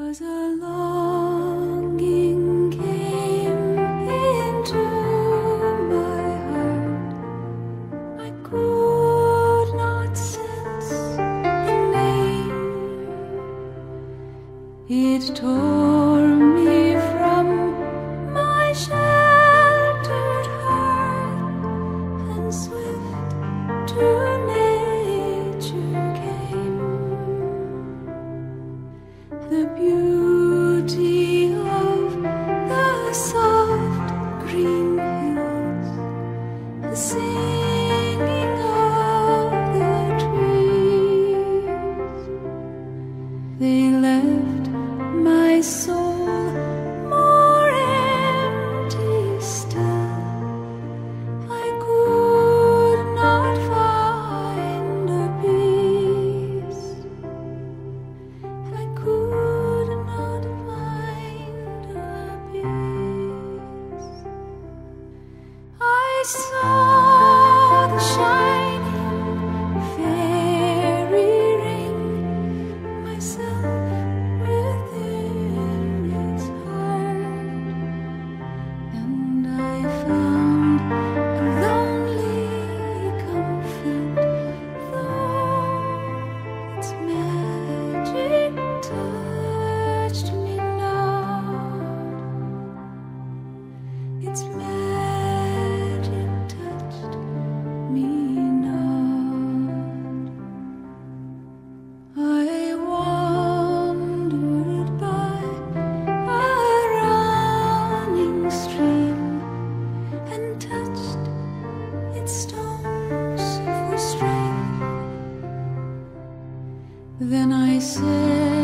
'Twas a longing came into my heart. I could not sense the name. It tore me from my sheltered heart, and swift to nature came. The beauty of the soft green hills, the singing of the trees, they left my soul more empty still. I could not find a peace. I could not find a peace. I saw the shining fairy ring, myself within its heart, and I found a lonely comfort, though its magic touched me not. Its magic touched me not. I wandered by a running stream and touched its stones for strength. Then I said,